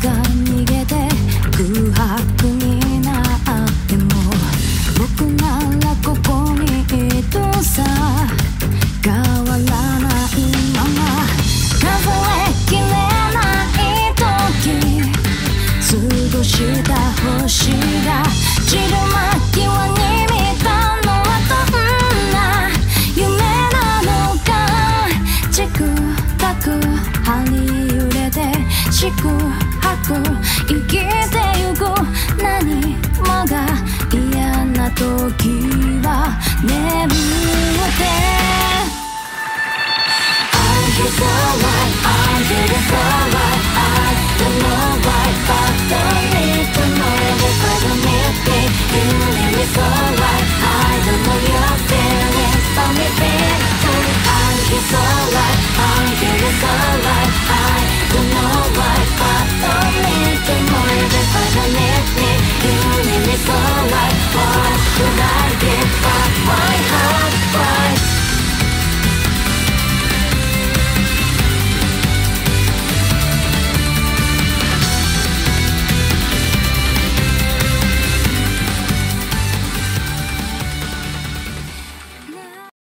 が逃げて空白になっても僕ならここにいるさ。変わらないまま数えきれない時過ごした星が散る間際に見たのはどんな夢なのか。チクタク張り揺れて四苦八苦生きてゆく。何もが嫌な時は眠ってI feel so right, I'm feeling so right. I don't know why, but don't need to know if I don't need me. You leave me so right. I don't know your feelings, but me feel too. I feel so right, I'm feeling so right.